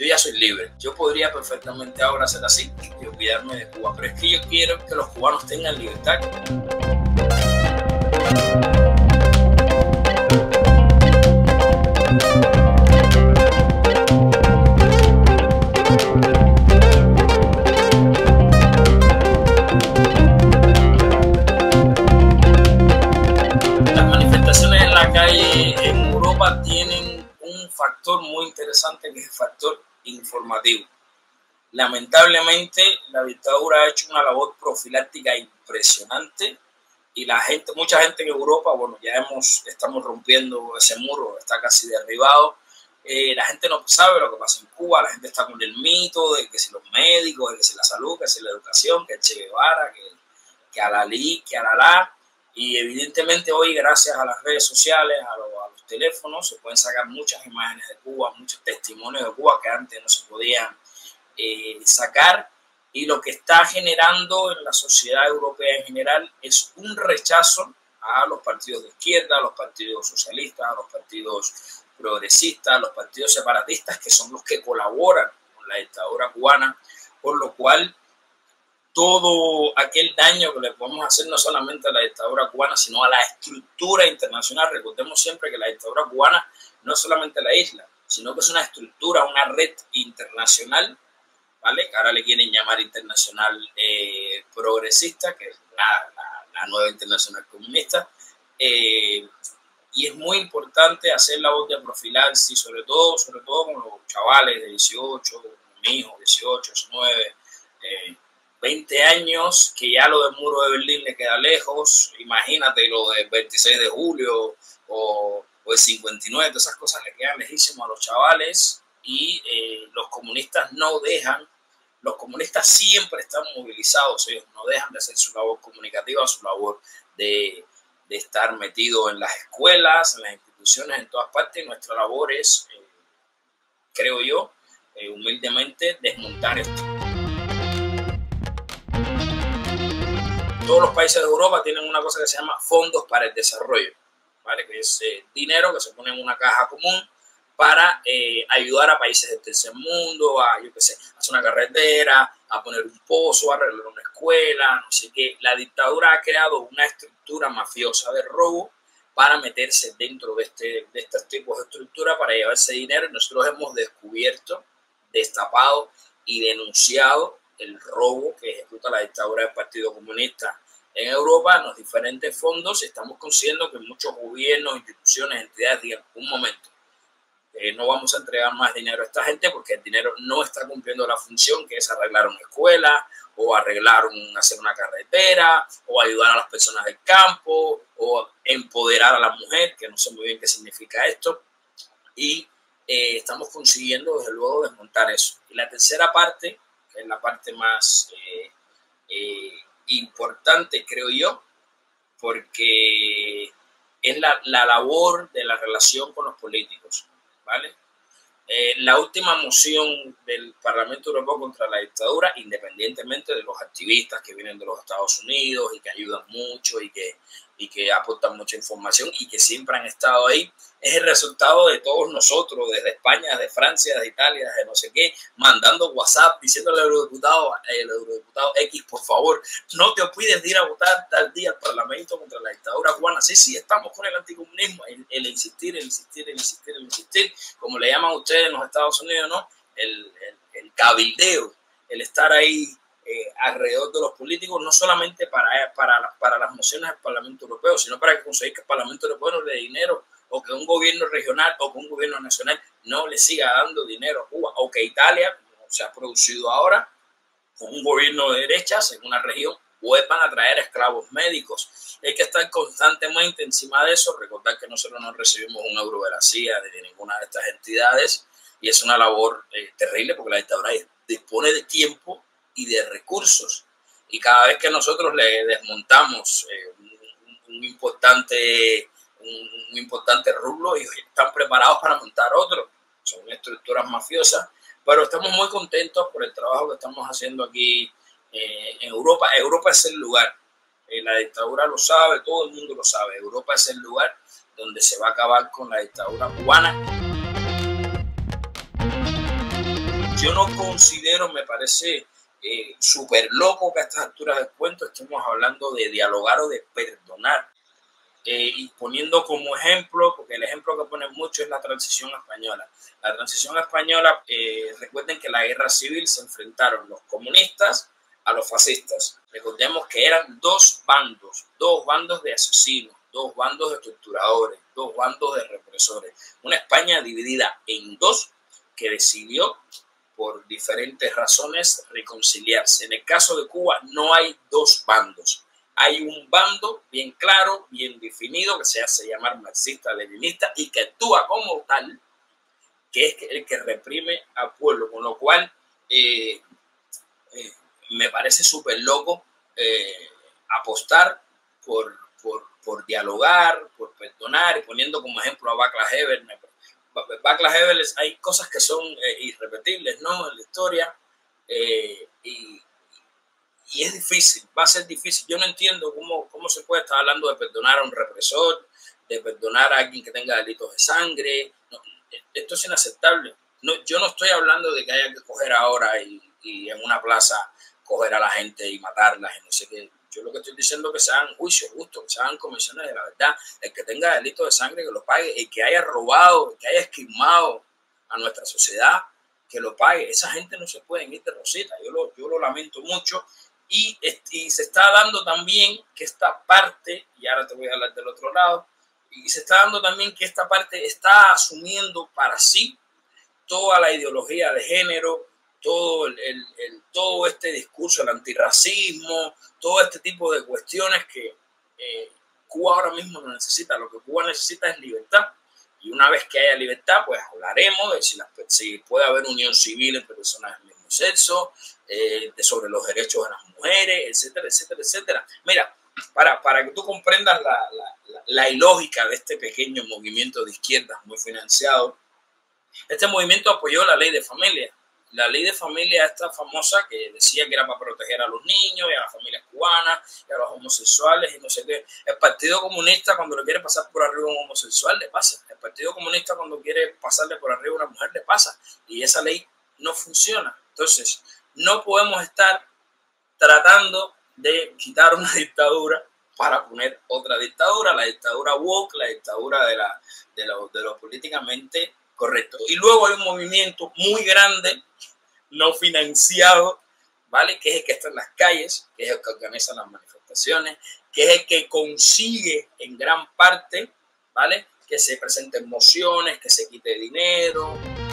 yo ya soy libre. Yo podría perfectamente ahora hacer así y olvidarme de Cuba, pero es que yo quiero que los cubanos tengan libertad. Las manifestaciones en la calle en Europa tienen un factor muy interesante, que es el factor informativo. Lamentablemente, la dictadura ha hecho una labor profiláctica impresionante y mucha gente en Europa, bueno, ya estamos rompiendo ese muro, está casi derribado. La gente no sabe lo que pasa en Cuba, la gente está con el mito de que si los médicos, de que si la salud, que si la educación, que el Che Guevara, que Alalí, que Alalá. Y evidentemente hoy, gracias a las redes sociales, a los teléfonos, se pueden sacar muchas imágenes de Cuba, muchos testimonios de Cuba que antes no se podían sacar. Y lo que está generando en la sociedad europea en general es un rechazo a los partidos de izquierda, a los partidos socialistas, a los partidos progresistas, a los partidos separatistas, que son los que colaboran con la dictadura cubana, por lo cual todo aquel daño que le podemos hacer no solamente a la dictadura cubana, sino a la estructura internacional. Recordemos siempre que la dictadura cubana no es solamente la isla, sino que es una estructura, una red internacional, ¿vale? Que ahora le quieren llamar internacional progresista, que es la nueva internacional comunista. Y es muy importante hacer la voz de profilaxis, sobre todo con los chavales de 18, mi hijo, 18, 19, 20 años, que ya lo del muro de Berlín le queda lejos. Imagínate lo del 26 de julio o el 59, todas esas cosas le quedan lejísimos a los chavales. Y los comunistas no dejan, los comunistas siempre están movilizados, ellos no dejan de hacer su labor comunicativa, su labor de estar metido en las escuelas, en las instituciones, en todas partes. Y nuestra labor es, creo yo, humildemente, desmontar esto. Todos los países de Europa tienen una cosa que se llama fondos para el desarrollo, ¿vale? Que es dinero que se pone en una caja común para ayudar a países del tercer mundo, yo qué sé, hacer una carretera, a poner un pozo, a arreglar una escuela, no sé qué. La dictadura ha creado una estructura mafiosa de robo para meterse dentro de estos tipos de estructura para llevarse dinero. Y nosotros hemos descubierto, destapado y denunciado el robo que ejecuta la dictadura del Partido Comunista en Europa en los diferentes fondos. Estamos consiguiendo que muchos gobiernos, instituciones, entidades digan: un momento, no vamos a entregar más dinero a esta gente porque el dinero no está cumpliendo la función, que es arreglar una escuela o hacer una carretera o ayudar a las personas del campo o empoderar a la mujer, que no sé muy bien qué significa esto. Y estamos consiguiendo, desde luego, desmontar eso. Y la tercera parte, que es la parte más importante, creo yo, porque es la labor de la relación con los políticos, ¿vale? La última moción del Parlamento Europeo contra la dictadura, independientemente de los activistas que vienen de los Estados Unidos y que ayudan mucho y que aportan mucha información y que siempre han estado ahí, es el resultado de todos nosotros, desde España, de Francia, de Italia, de no sé qué, mandando WhatsApp, diciéndole al eurodiputado X, por favor, no te olvides de ir a votar tal día al Parlamento contra la dictadura cubana. Sí, estamos con el anticomunismo, el insistir, como le llaman ustedes en los Estados Unidos, ¿no? El cabildeo, el estar ahí alrededor de los políticos, no solamente para las mociones del Parlamento Europeo, sino para conseguir que el Parlamento Europeo no le dé dinero, o que un gobierno regional o que un gobierno nacional no le siga dando dinero a Cuba, o que Italia, como se ha producido ahora, con un gobierno de derechas en una región, vuelvan a traer esclavos médicos. Hay que estar constantemente encima de eso. Recordar que nosotros no recibimos un euro de la CIA ni de ninguna de estas entidades, y es una labor terrible, porque la dictadura dispone de tiempo y de recursos, y cada vez que nosotros le desmontamos un importante rublo, y están preparados para montar otro. Son estructuras mafiosas, pero estamos muy contentos por el trabajo que estamos haciendo aquí en Europa. Europa es el lugar, la dictadura lo sabe, todo el mundo lo sabe. Europa es el lugar donde se va a acabar con la dictadura cubana. yo no considero, me parece súper loco que a estas alturas del cuento estemos hablando de dialogar o de perdonar. Y poniendo como ejemplo, porque el ejemplo que ponen mucho es la transición española. La transición española, recuerden que en la guerra civil se enfrentaron los comunistas a los fascistas. Recordemos que eran dos bandos de asesinos, dos bandos de torturadores, dos bandos de represores. Una España dividida en dos que decidió por diferentes razones reconciliarse. En el caso de Cuba no hay dos bandos. Hay un bando bien claro, bien definido, que se hace llamar marxista-leninista y que actúa como tal, que es el que reprime al pueblo, con lo cual me parece súper loco apostar por dialogar, por perdonar, y poniendo como ejemplo a Václav Havel. Václav Havel, hay cosas que son irrepetibles, ¿no?, en la historia, y es difícil, va a ser difícil. Yo no entiendo cómo se puede estar hablando de perdonar a un represor, de perdonar a alguien que tenga delitos de sangre. No, esto es inaceptable. No, yo no estoy hablando de que haya que coger ahora y en una plaza coger a la gente y matarlas y no sé qué. Yo lo que estoy diciendo es que se hagan juicios justos, que se hagan comisiones de la verdad. El que tenga delitos de sangre que lo pague, el que haya robado, el que haya esquilmado a nuestra sociedad, que lo pague. Esa gente no se puede ir de rosita. Yo lo lamento mucho. Y se está dando también que esta parte, y ahora te voy a hablar del otro lado, y se está dando también que esta parte está asumiendo para sí toda la ideología de género, todo este discurso, el antirracismo, todo este tipo de cuestiones que Cuba ahora mismo no necesita. Lo que Cuba necesita es libertad. Y una vez que haya libertad, pues hablaremos de si puede haber unión civil entre personas del mismo sexo, sobre los derechos de las mujeres, etcétera, etcétera, etcétera. Mira, para que tú comprendas la ilógica de este pequeño movimiento de izquierdas muy financiado, este movimiento apoyó la ley de familia. La ley de familia esta famosa que decía que era para proteger a los niños y a las familias cubanas y a los homosexuales y no sé qué. El Partido Comunista, cuando le quiere pasar por arriba a un homosexual, le pasa. El Partido Comunista, cuando quiere pasarle por arriba a una mujer, le pasa. Y esa ley no funciona. Entonces, no podemos estar tratando de quitar una dictadura para poner otra dictadura, la dictadura woke, la dictadura de lo políticamente correcto. Y luego hay un movimiento muy grande, no financiado, ¿vale?, que es el que está en las calles, que es el que organiza las manifestaciones, que es el que consigue en gran parte, ¿vale?, que se presenten mociones, que se quite dinero,